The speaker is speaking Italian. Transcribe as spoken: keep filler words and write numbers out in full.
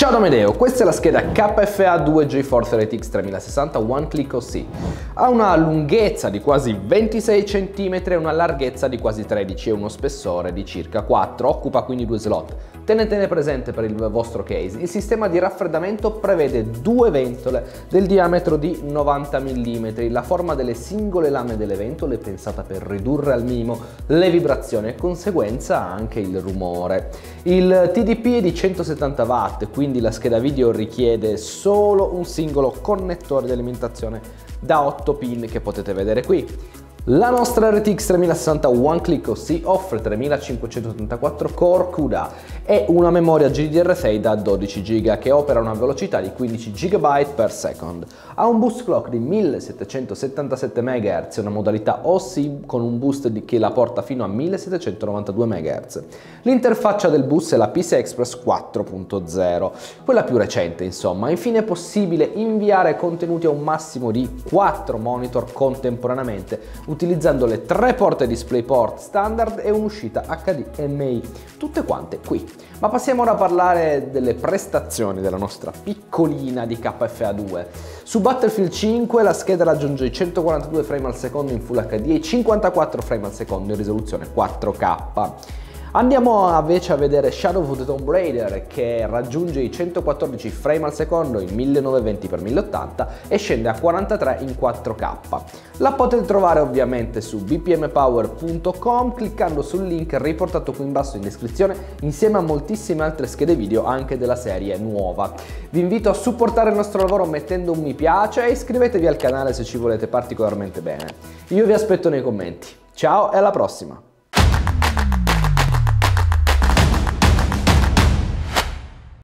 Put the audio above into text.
Ciao da Amedeo, questa è la scheda K F A due GeForce R T X tremilasessanta One Click O C. Ha una lunghezza di quasi ventisei centimetri e una larghezza di quasi tredici e uno spessore di circa quattro, occupa quindi due slot. Tenetene presente per il vostro case, il sistema di raffreddamento prevede due ventole del diametro di novanta millimetri, la forma delle singole lame delle ventole è pensata per ridurre al minimo le vibrazioni e conseguenza anche il rumore. Il T D P è di centosettanta watt, quindi la scheda video richiede solo un singolo connettore di alimentazione da otto pin che potete vedere qui. La nostra R T X tremilasessanta One Click O C offre tremilacinquecentottantaquattro core CUDA e una memoria G D D R sei da dodici giga che opera a una velocità di quindici gigabyte per second. Ha un boost clock di millesettecentosettantasette megahertz e una modalità O C con un boost di che la porta fino a millesettecentonovantadue megahertz. L'interfaccia del bus è la P C I Express quattro punto zero, quella più recente insomma. Infine è possibile inviare contenuti a un massimo di quattro monitor contemporaneamente utilizzando le tre porte DisplayPort standard e un'uscita H D M I, tutte quante qui. Ma passiamo ora a parlare delle prestazioni della nostra piccolina di K F A due. Su Battlefield cinque la scheda raggiunge i centoquarantadue frame al secondo in Full H D e i cinquantaquattro frame al secondo in risoluzione quattro K. Andiamo invece a vedere Shadow of the Tomb Raider che raggiunge i centoquattordici frame al secondo in millenovecentoventi per mille ottanta e scende a quarantatré in quattro K. La potete trovare ovviamente su b p m power punto com cliccando sul link riportato qui in basso in descrizione insieme a moltissime altre schede video anche della serie nuova. Vi invito a supportare il nostro lavoro mettendo un mi piace e iscrivetevi al canale se ci volete particolarmente bene. Io vi aspetto nei commenti. Ciao e alla prossima!